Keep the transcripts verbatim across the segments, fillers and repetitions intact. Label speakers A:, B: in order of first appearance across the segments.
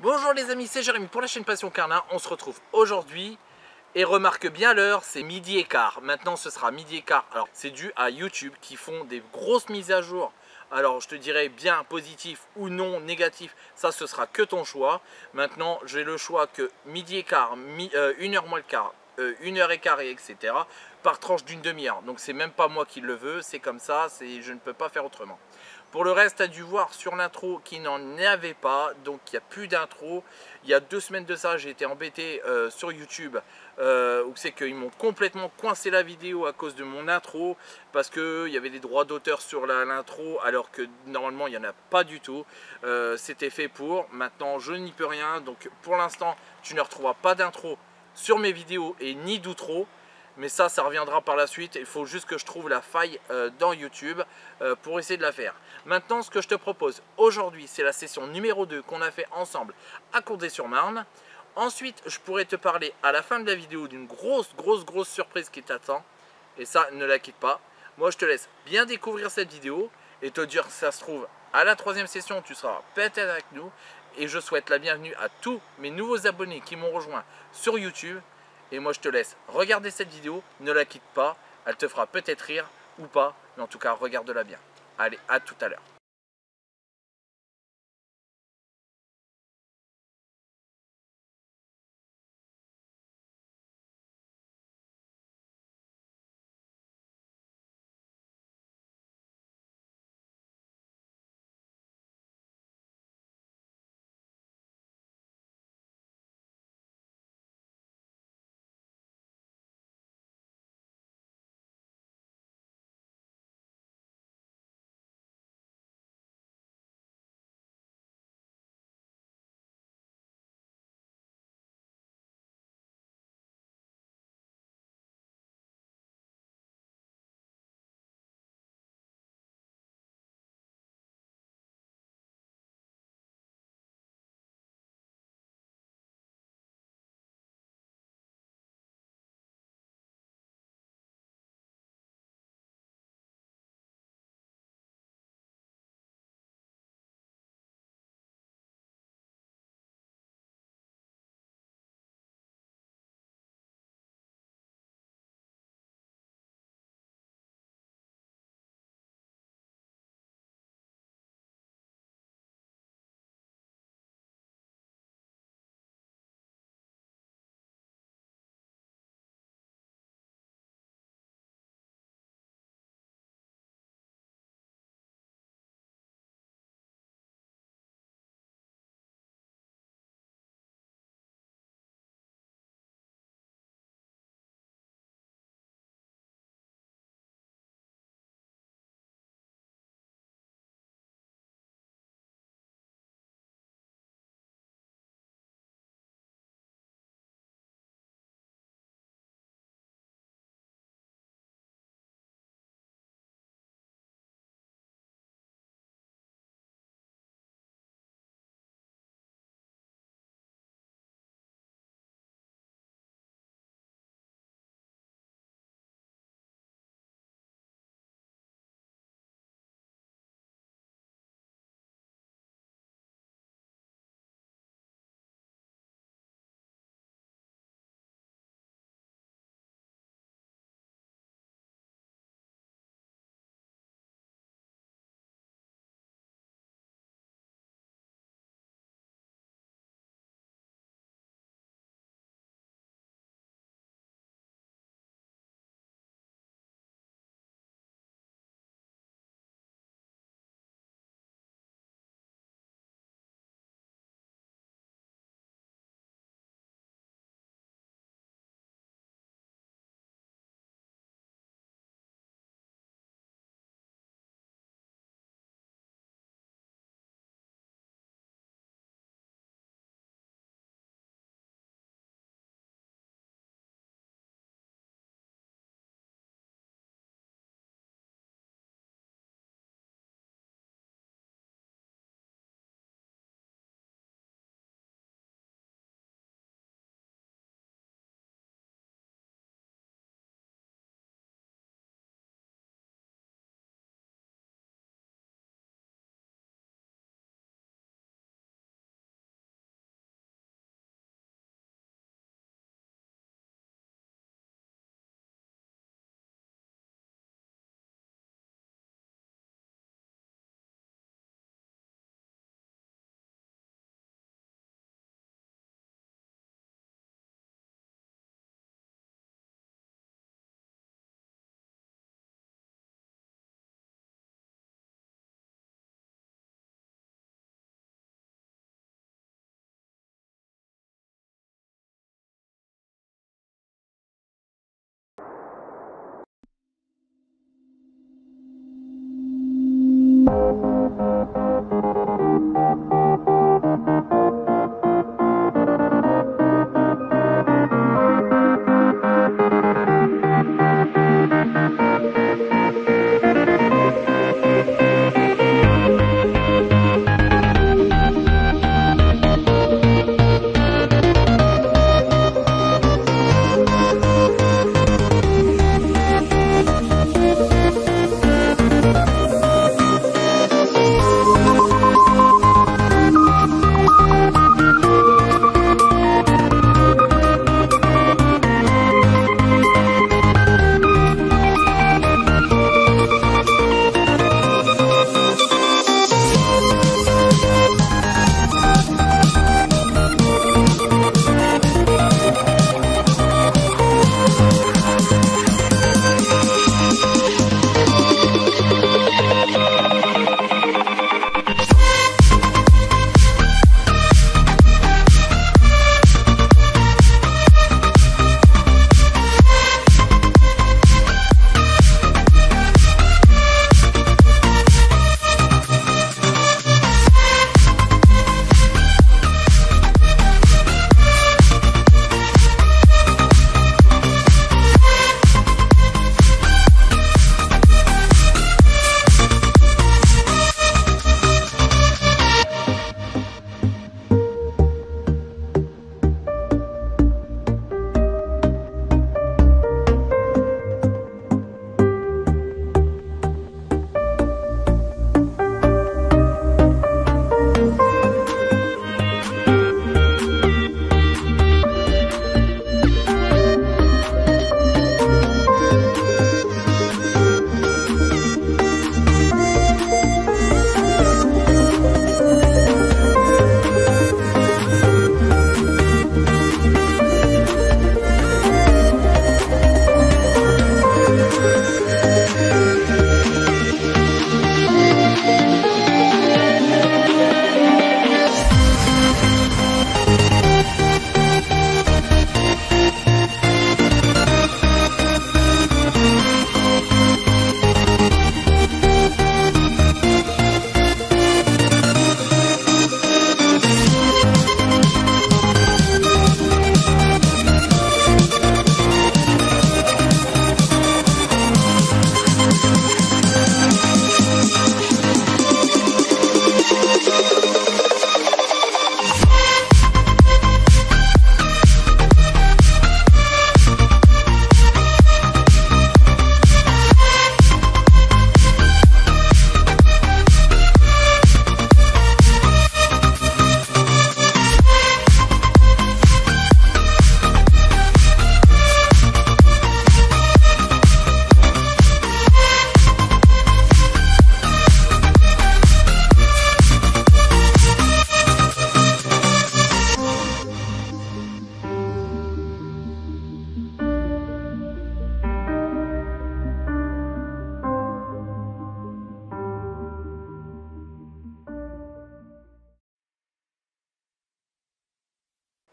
A: Bonjour les amis, c'est Jérémy pour la chaîne Passion Carnat. On se retrouve aujourd'hui et remarque bien l'heure, c'est midi et quart. Maintenant ce sera midi et quart. Alors c'est dû à YouTube qui font des grosses mises à jour. Alors je te dirais bien positif ou non négatif, ça ce sera que ton choix. Maintenant j'ai le choix que midi et quart, mi, euh, une heure moins le quart, euh, une heure et quart et etc. par tranche d'une demi-heure. Donc c'est même pas moi qui le veux, c'est comme ça, je ne peux pas faire autrement. Pour le reste, tu as dû voir sur l'intro qu'il n'en avait pas, donc il n'y a plus d'intro. Il y a deux semaines de ça, j'ai été embêté euh, sur YouTube, euh, où c'est qu'ils m'ont complètement coincé la vidéo à cause de mon intro, parce qu'il y avait des droits d'auteur sur l'intro, alors que normalement il n'y en a pas du tout. Euh, C'était fait pour, maintenant je n'y peux rien, donc pour l'instant tu ne retrouveras pas d'intro sur mes vidéos et ni d'outro. Mais ça, ça reviendra par la suite. Il faut juste que je trouve la faille euh, dans YouTube euh, pour essayer de la faire. Maintenant, ce que je te propose aujourd'hui, c'est la session numéro deux qu'on a fait ensemble à Condé-sur-Marne. Ensuite, je pourrais te parler à la fin de la vidéo d'une grosse, grosse, grosse surprise qui t'attend. Et ça, ne la quitte pas. Moi, je te laisse bien découvrir cette vidéo et te dire que ça se trouve à la troisième session, tu seras peut-être avec nous. Et je souhaite la bienvenue à tous mes nouveaux abonnés qui m'ont rejoint sur YouTube. Et moi je te laisse regarder cette vidéo, ne la quitte pas, elle te fera peut-être rire ou pas, mais en tout cas regarde-la bien. Allez, à tout à l'heure.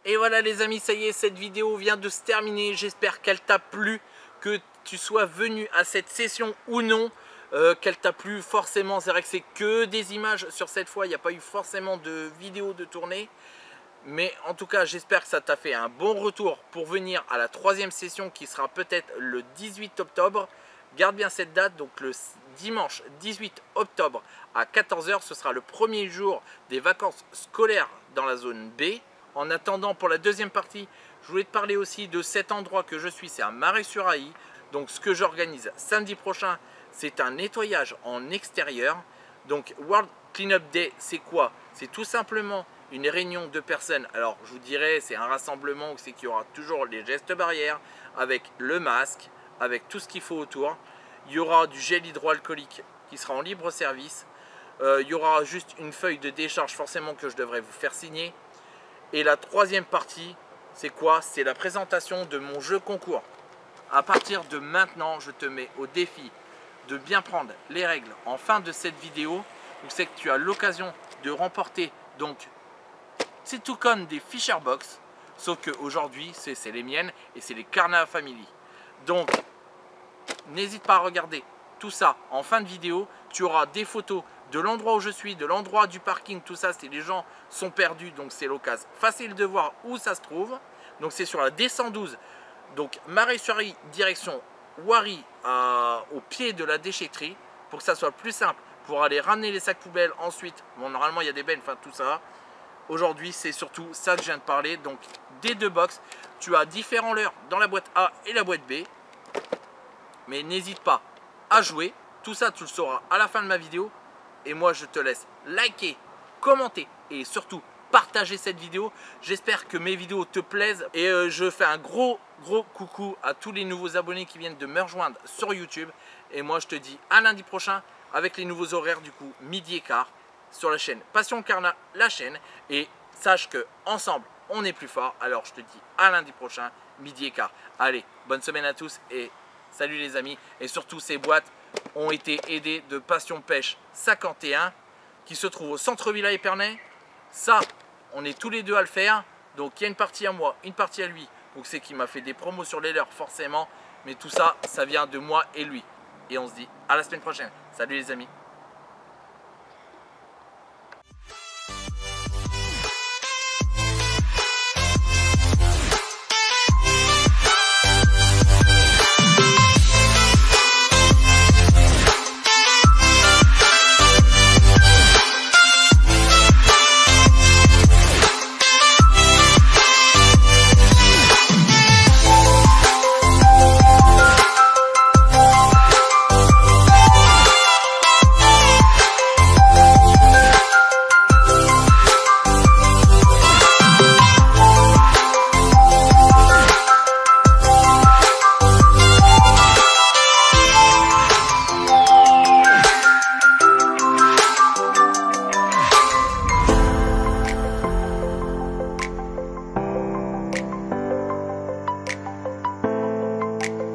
A: Et voilà les amis, ça y est, cette vidéo vient de se terminer. J'espère qu'elle t'a plu, que tu sois venu à cette session ou non, euh, qu'elle t'a plu forcément. C'est vrai que c'est que des images sur cette fois, il n'y a pas eu forcément de vidéo de tournée. Mais en tout cas, j'espère que ça t'a fait un bon retour pour venir à la troisième session qui sera peut-être le dix-huit octobre. Garde bien cette date, donc le dimanche dix-huit octobre à quatorze heures, ce sera le premier jour des vacances scolaires dans la zone B. En attendant, pour la deuxième partie, je voulais te parler aussi de cet endroit que je suis, c'est à Marais-sur-Ailly. Donc ce que j'organise samedi prochain, c'est un nettoyage en extérieur. Donc World Cleanup Day, c'est quoi? C'est tout simplement une réunion de personnes. Alors je vous dirais, c'est un rassemblement où c'est qu'il y aura toujours les gestes barrières, avec le masque, avec tout ce qu'il faut autour. Il y aura du gel hydroalcoolique qui sera en libre service. Euh, il y aura juste une feuille de décharge forcément que je devrais vous faire signer. Et la troisième partie, c'est quoi? C'est la présentation de mon jeu concours. À partir de maintenant, je te mets au défi de bien prendre les règles en fin de cette vidéo, où c'est que tu as l'occasion de remporter, donc c'est tout comme des Fisher Box, sauf qu'aujourd'hui, c'est les miennes et c'est les Carna Family. Donc, n'hésite pas à regarder tout ça en fin de vidéo. Tu auras des photos de l'endroit où je suis, de l'endroit du parking, tout ça, c'est les gens sont perdus, donc c'est l'occasion facile de voir où ça se trouve. Donc c'est sur la D cent douze, donc Marais-sur-Ailly, direction Wary, à, au pied de la déchetterie, pour que ça soit plus simple, pour aller ramener les sacs poubelles ensuite. Bon, normalement il y a des bennes, enfin tout ça. Aujourd'hui c'est surtout ça que je viens de parler, donc des deux box. Tu as différents leurres dans la boîte A et la boîte B, mais n'hésite pas à jouer. Tout ça tu le sauras à la fin de ma vidéo. Et moi je te laisse liker, commenter et surtout partager cette vidéo. J'espère que mes vidéos te plaisent. Et euh, je fais un gros gros coucou à tous les nouveaux abonnés qui viennent de me rejoindre sur YouTube. Et moi je te dis à lundi prochain avec les nouveaux horaires du coup midi et quart sur la chaîne Passion Carna, la chaîne. Et sache que ensemble on est plus fort. Alors je te dis à lundi prochain midi et quart. Allez, bonne semaine à tous et salut les amis. Et surtout ces boîtes ont été aidés de Passion Pêche cinquante et un qui se trouve au centre-ville à Épernay. Ça, on est tous les deux à le faire. Donc il y a une partie à moi, une partie à lui. Donc c'est qui m'a fait des promos sur les leurs forcément. Mais tout ça, ça vient de moi et lui. Et on se dit à la semaine prochaine. Salut les amis.